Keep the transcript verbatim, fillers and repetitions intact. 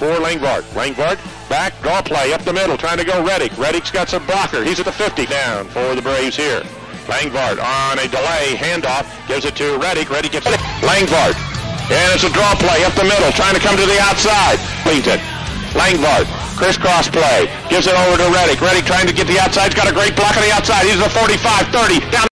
for Langvard. Langvard, back, draw play, up the middle, trying to go Reddick. Reddick's got some blocker. He's at the fifty down for the Braves here. Langvard on a delay, handoff, gives it to Reddick. Reddick gets it. Langvard, and it's a draw play up the middle, trying to come to the outside. Cleans it. Langvard, crisscross play, gives it over to Reddick. Reddick trying to get the outside. He's got a great block on the outside. He's a forty-five, thirty, down.